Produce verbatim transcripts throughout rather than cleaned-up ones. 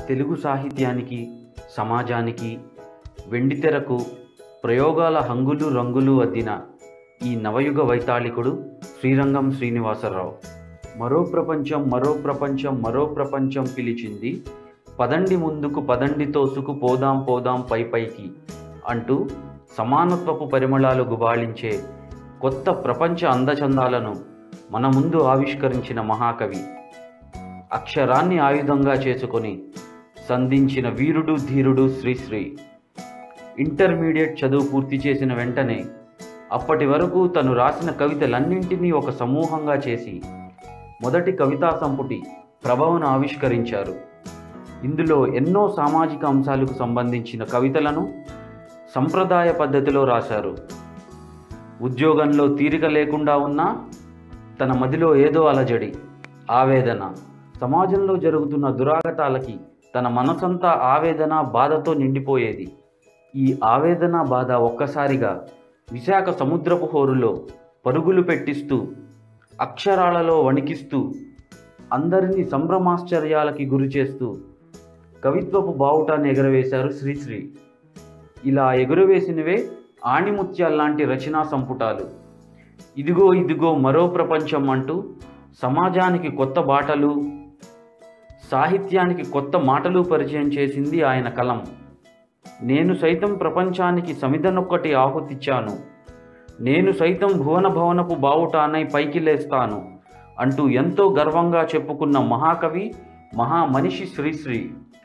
తెలుగు సాహిత్యానికి, సమాజానికి, వెండితెరకు ప్రయోగాల హంగులు రంగులు అద్దిన ఈ నవయుగ వైతాళికుడు శ్రీరంగం శ్రీనివాసరావు. మరో ప్రపంచం మరో ప్రపంచం మరో ప్రపంచం పిలిచింది, పదండి ముందుకు పదండి తోసుకు పోదాం పోదాం పై పైకి అంటూ సమానత్వపు పరిమళాలు గుబాళించే కొత్త ప్రపంచ అందచందాలను మన ముందు ఆవిష్కరించిన మహాకవి. అక్షరాన్ని ఆయుధంగా చేసుకొని సంధించిన వీరుడు ధీరుడు శ్రీశ్రీ. ఇంటర్మీడియట్ చదువు పూర్తి చేసిన వెంటనే అప్పటి వరకు తను రాసిన కవితలన్నింటినీ ఒక సమూహంగా చేసి మొదటి కవితా సంపుటి ప్రభను ఆవిష్కరించారు. ఇందులో ఎన్నో సామాజిక అంశాలకు సంబంధించిన కవితలను సంప్రదాయ పద్ధతిలో రాశారు. ఉద్యోగంలో తీరిక లేకుండా ఉన్నా తన మదిలో ఏదో అలజడి, ఆవేదన, సమాజంలో జరుగుతున్న దురాగతాలకి తన మనసంతా ఆవేదన బాధతో నిండిపోయేది. ఈ ఆవేదన బాధ ఒక్కసారిగా విశాఖ సముద్రపు హోరులో పరుగులు పెట్టిస్తూ, అక్షరాలలో వణికిస్తూ, అందరినీ సంభ్రమాశ్చర్యాలకి గురి చేస్తూ కవిత్వపు బావుటాన్ని ఎగురవేశారు శ్రీశ్రీ. ఇలా ఎగురవేసినవే ఆణిముత్యాల్లాంటి రచనా సంపుటాలు. ఇదిగో ఇదిగో మరో ప్రపంచం అంటూ సమాజానికి కొత్త బాటలు, సాహిత్యానికి కొత్త మాటలు పరిచయం చేసింది ఆయన కలం. నేను సైతం ప్రపంచానికి సమిధనొక్కటి ఆహుతిచ్చాను, నేను సైతం భువన భవనపు బావుటానై పైకి లేస్తాను అంటూ ఎంతో గర్వంగా చెప్పుకున్న మహాకవి, మహామనిషి శ్రీశ్రీ.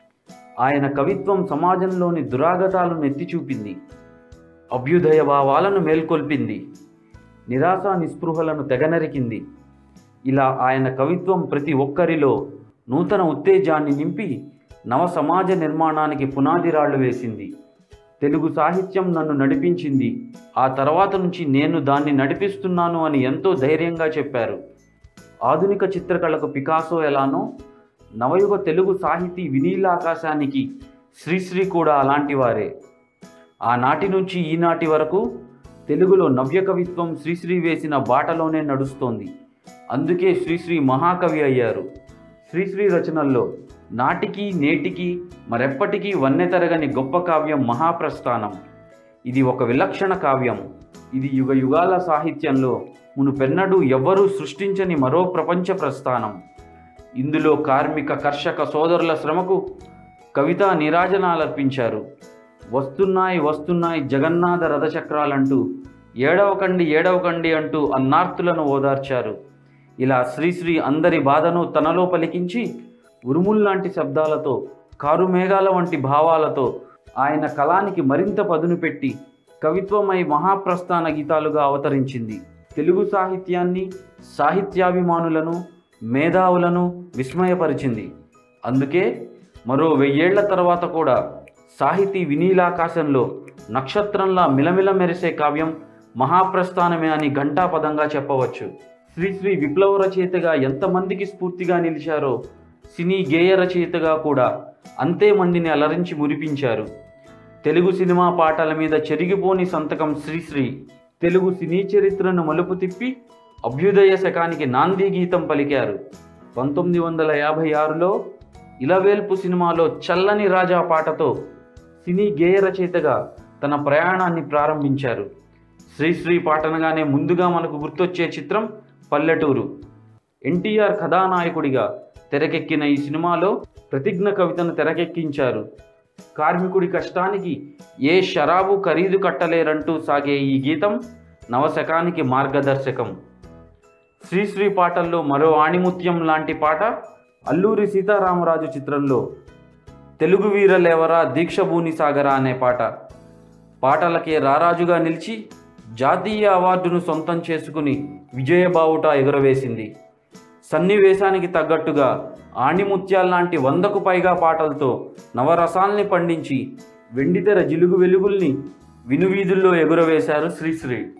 ఆయన కవిత్వం సమాజంలోని దురాగతాలను ఎత్తి చూపింది, అభ్యుదయ భావాలను మేల్కొల్పింది, నిరాశ నిస్పృహలను తెగనరికింది. ఇలా ఆయన కవిత్వం ప్రతి ఒక్కరిలో నూతన ఉత్తేజాన్ని నింపి నవ సమాజ నిర్మాణానికి పునాది రాళ్లు వేసింది. తెలుగు సాహిత్యం నన్ను నడిపించింది, ఆ తర్వాత నుంచి నేను దాన్ని నడిపిస్తున్నాను అని ఎంతో ధైర్యంగా చెప్పారు. ఆధునిక చిత్రకళకు పికాసో ఎలానో నవయుగ తెలుగు సాహితీ వినీలాకాశానికి శ్రీశ్రీ కూడా అలాంటివారే. ఆనాటి నుంచి ఈనాటి వరకు తెలుగులో నవ్య కవిత్వం శ్రీశ్రీ వేసిన బాటలోనే నడుస్తోంది. అందుకే శ్రీశ్రీ మహాకవి అయ్యారు. శ్రీశ్రీ రచనల్లో నాటికి నేటికి మరెప్పటికీ వన్నెతరగని గొప్ప కావ్యం మహాప్రస్థానం. ఇది ఒక విలక్షణ కావ్యం. ఇది యుగ యుగాల సాహిత్యంలో మునుపెన్నడూ ఎవ్వరూ సృష్టించని మరో ప్రపంచ ప్రస్థానం. ఇందులో కార్మిక కర్షక సోదరుల శ్రమకు కవితా నీరాజనాలర్పించారు. వస్తున్నాయి వస్తున్నాయి జగన్నాథ రథచక్రాలంటూ ఏడవకండి ఏడవకండి అంటూ అన్నార్తులను ఓదార్చారు. ఇలా శ్రీశ్రీ అందరి బాధను తనలో పలికించి ఉరుముల్లాంటి శబ్దాలతో, కారుమేఘాల వంటి భావాలతో ఆయన కళానికి మరింత పదును పెట్టి కవిత్వమై మహాప్రస్థాన గీతాలుగా అవతరించింది. తెలుగు సాహిత్యాన్ని, సాహిత్యాభిమానులను, మేధావులను విస్మయపరిచింది. అందుకే మరో వెయ్యేళ్ల తర్వాత కూడా సాహితీ వినీలాకాశంలో నక్షత్రంలా మిలమిల మెరిసే కావ్యం మహాప్రస్థానమే అని ఘంటాపదంగా చెప్పవచ్చు. శ్రీశ్రీ విప్లవ రచయితగా ఎంతమందికి స్ఫూర్తిగా నిలిచారో సినీ గేయ రచయితగా కూడా అంతే మందిని అలరించి మురిపించారు. తెలుగు సినిమా పాటల మీద చెరిగిపోని సంతకం శ్రీశ్రీ. తెలుగు సినీ చరిత్రను మలుపు తిప్పి అభ్యుదయ శకానికి నాంది గీతం పలికారు. పంతొమ్మిది వందల యాభై ఆరులో ఇలవేల్పు సినిమాలో చల్లని రాజా పాటతో సినీ గేయ రచయితగా తన ప్రయాణాన్ని ప్రారంభించారు. శ్రీశ్రీ పాటనగానే ముందుగా మనకు గుర్తొచ్చే చిత్రం పల్లెటూరు. ఎన్టీఆర్ కథానాయకుడిగా తెరకెక్కిన ఈ సినిమాలో ప్రతిజ్ఞ కవితను తెరకెక్కించారు. కార్మికుడి కష్టానికి ఏ షరాబు ఖరీదు కట్టలేరంటూ సాగే ఈ గీతం నవశకానికి మార్గదర్శకం. శ్రీశ్రీ పాటల్లో మరో ఆణిముత్యం లాంటి పాట అల్లూరి సీతారామరాజు చిత్రంలో తెలుగు వీరలేవరా దీక్షభూని సాగరా అనే పాట. పాటలకే రారాజుగా నిలిచి జాతీయ అవార్డును సొంతం చేసుకుని విజయబావుట ఎగురవేసింది. సన్నివేశానికి తగ్గట్టుగా ఆణిముత్యాల్లాంటి వందకు పైగా పాటలతో నవరసాల్ని పండించి వెండితెర జిలుగు వెలుగుల్ని వినువీధుల్లో ఎగురవేశారు శ్రీశ్రీ.